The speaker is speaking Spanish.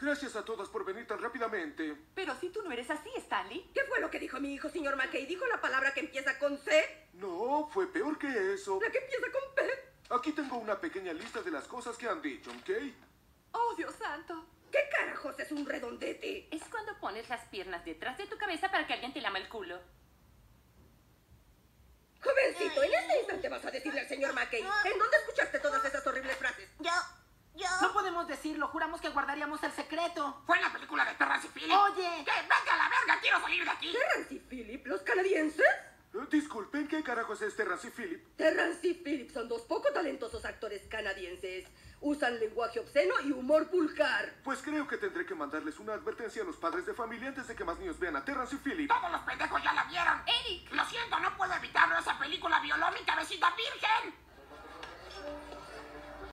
Gracias a todas por venir tan rápidamente. Pero si tú no eres así, Stanley. ¿Qué fue lo que dijo mi hijo, señor Mackey? ¿Dijo la palabra que empieza con C? No, fue peor que eso. ¿La que empieza con P? Aquí tengo una pequeña lista de las cosas que han dicho, ¿ok? Oh, Dios santo. ¿Qué carajos es un redondete? Es cuando pones las piernas detrás de tu cabeza para que alguien te lama el culo. Jovencito, en este instante vas a decirle al señor Mackey. ¿En dónde escuchaste todas esas horribles frases? Yo. No podemos decirlo, juramos que guardaríamos el secreto. Fue en la película de Terrence y Phillip. Oye. ¡Que vete a la verga! ¡Quiero salir de aquí! ¿Terrance y Phillip, los canadienses? Disculpen, ¿qué carajos es Terrance y Phillip? Terrance y Phillip son dos poco talentosos actores canadienses. Usan lenguaje obsceno y humor vulgar. Pues creo que tendré que mandarles una advertencia a los padres de familia antes de que más niños vean a Terrance y Phillip. Todos los pendejos ya la vieron. Eric. Lo siento, no puedo evitarlo. Esa película violó mi cabecita virgen.